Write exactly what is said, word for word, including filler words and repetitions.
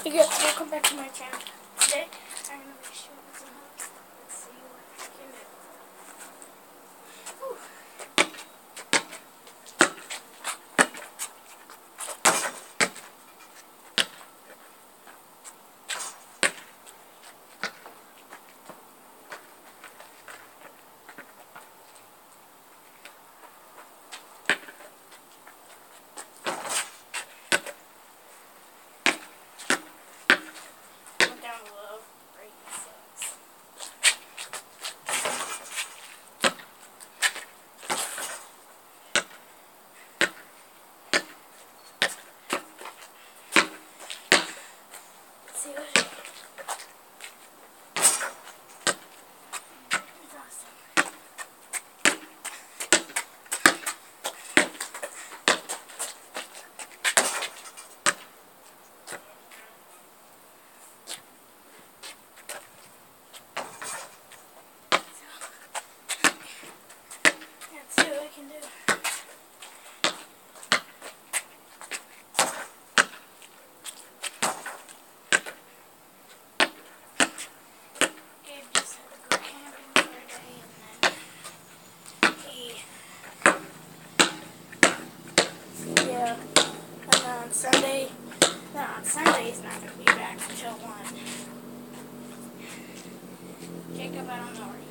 Hey guys, welcome back to my channel. Today, I'm going to be showing some hooks. Let's see what I can do. Whew. Went down below. Right, sucks. Let's see what I can do. It's awesome. Let's see what I can do. Gabe just had to go camping for a day and then he, yeah, and then on Sunday, no, on Sunday he's not going to be back until one. Jacob, I don't know where